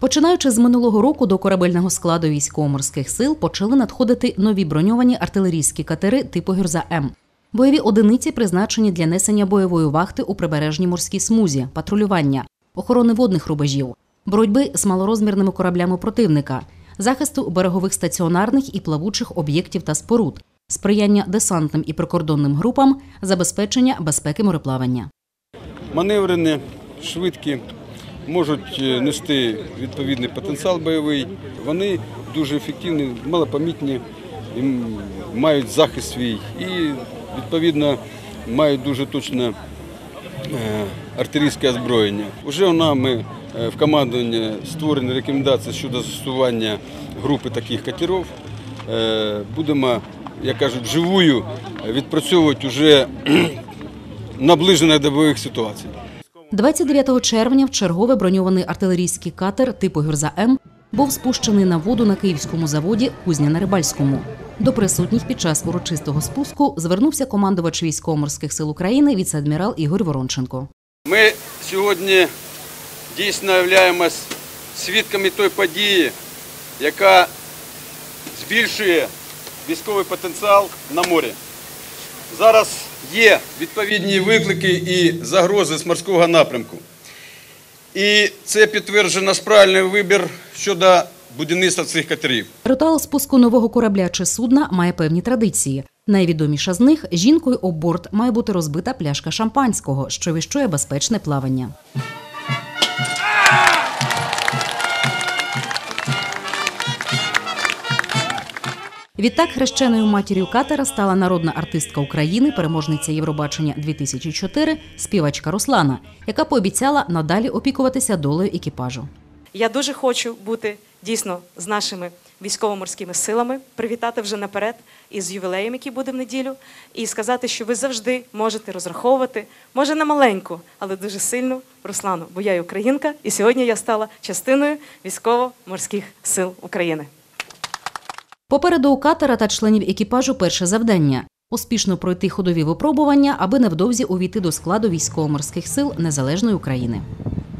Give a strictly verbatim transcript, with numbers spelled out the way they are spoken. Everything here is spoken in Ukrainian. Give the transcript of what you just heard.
Починаючи з минулого року до корабельного складу військово-морських сил почали надходити нові броньовані артилерійські катери типу «Гюрза-М». Бойові одиниці призначені для несення бойової вахти у прибережній морській смузі, патрулювання, охорони водних рубежів, боротьби з малорозмірними кораблями противника, захисту берегових стаціонарних і плавучих об'єктів та споруд, сприяння десантним і прикордонним групам, забезпечення безпеки мореплавання. Маневрені, швидкі, можуть нести відповідний потенціал бойовий. Вони дуже ефективні, малопомітні, мають захист свій і, відповідно, мають дуже точне артилерійське озброєння. Уже нами в командуванні створені рекомендації щодо застосування групи таких катерів. Будемо, як кажуть, вживую відпрацьовувати вже наближених до бойових ситуацій. двадцять дев'ятого червня в чергове броньований артилерійський катер типу «Гюрза-М» був спущений на воду на київському заводі «Кузня на Рибальському». До присутніх під час урочистого спуску звернувся командувач військово-морських сил України віце-адмірал Ігор Воронченко. Ми сьогодні дійсно являємось свідками той події, яка збільшує військовий потенціал на морі. Зараз є відповідні виклики і загрози з морського напрямку. І це підтверджує наш правильний вибір щодо будівництва цих катерів. Ритуал спуску нового корабля чи судна має певні традиції. Найвідоміша з них – жінкою об борт має бути розбита пляшка шампанського, що віщує безпечне плавання. Відтак хрещеною матір'ю катера стала народна артистка України, переможниця Євробачення дві тисячі чотири, співачка Руслана, яка пообіцяла надалі опікуватися долею екіпажу. Я дуже хочу бути дійсно з нашими військово-морськими силами, привітати вже наперед із ювілеєм, який буде в неділю, і сказати, що ви завжди можете розраховувати, може на маленьку, але дуже сильну Руслану, бо я українка, і сьогодні я стала частиною військово-морських сил України. Попереду у катера та членів екіпажу перше завдання – успішно пройти ходові випробування, аби невдовзі увійти до складу військово-морських сил Незалежної України.